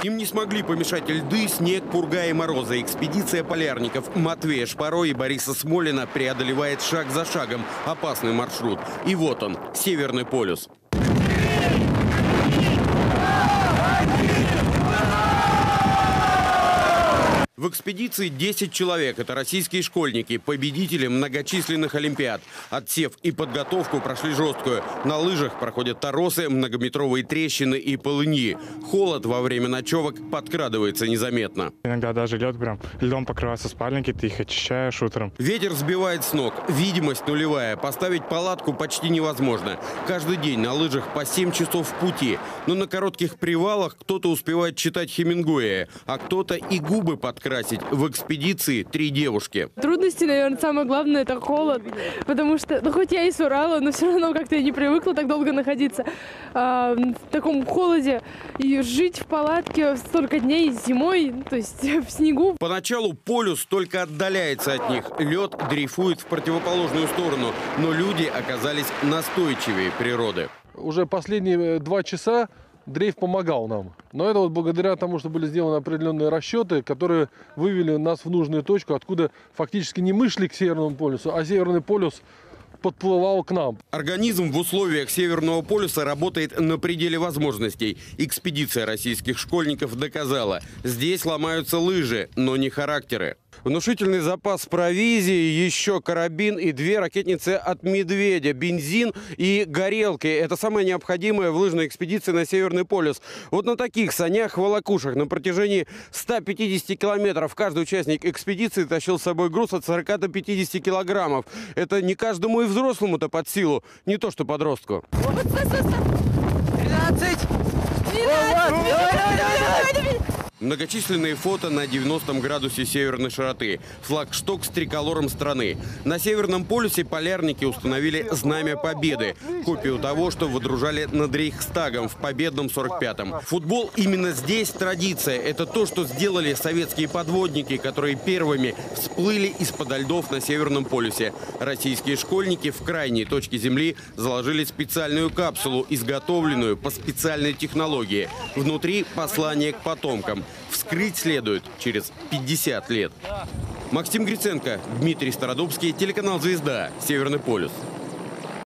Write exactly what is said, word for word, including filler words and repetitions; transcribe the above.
Им не смогли помешать льды, снег, пурга и морозы. Экспедиция полярников Матвея Шпаро и Бориса Смолина преодолевает шаг за шагом опасный маршрут. И вот он, Северный полюс. В экспедиции десять человек. Это российские школьники, победители многочисленных олимпиад. Отсев и подготовку прошли жесткую. На лыжах проходят торосы, многометровые трещины и полыньи. Холод во время ночевок подкрадывается незаметно. Иногда даже лед прям льдом покрывается спальники, ты их очищаешь утром. Ветер сбивает с ног. Видимость нулевая. Поставить палатку почти невозможно. Каждый день на лыжах по семь часов в пути. Но на коротких привалах кто-то успевает читать Хемингуэя, а кто-то и губы подкрасить. В экспедиции три девушки. Трудности, наверное, самое главное – это холод. Потому что, ну, хоть я и с Урала, но все равно как-то я не привыкла так долго находиться э, в таком холоде. И жить в палатке столько дней зимой, то есть в снегу. Поначалу полюс только отдаляется от них. Лед дрейфует в противоположную сторону. Но люди оказались настойчивее природы. Уже последние два часа дрейф помогал нам. Но это вот благодаря тому, что были сделаны определенные расчеты, которые вывели нас в нужную точку, откуда фактически не мы шли к Северному полюсу, а Северный полюс подплывал к нам. Организм в условиях Северного полюса работает на пределе возможностей. Экспедиция российских школьников доказала. Здесь ломаются лыжи, но не характеры. Внушительный запас провизии, еще карабин и две ракетницы от «Медведя», бензин и горелки. Это самое необходимое в лыжной экспедиции на Северный полюс. Вот на таких санях-волокушах на протяжении ста пятидесяти километров каждый участник экспедиции тащил с собой груз от сорока до пятидесяти килограммов. Это не каждому и взрослому-то под силу, не то что подростку. тринадцать! Многочисленные фото на девяностом градусе северной широты. Флагшток с триколором страны. На Северном полюсе полярники установили Знамя Победы. Копию того, что водружали над Рейхстагом в победном сорок пятом. Футбол именно здесь традиция. Это то, что сделали советские подводники, которые первыми всплыли из-под льдов на Северном полюсе. Российские школьники в крайней точке Земли заложили специальную капсулу, изготовленную по специальной технологии. Внутри послание к потомкам. Вскрыть следует через пятьдесят лет. Максим Гриценко, Дмитрий Стародубский, телеканал «Звезда», Северный полюс.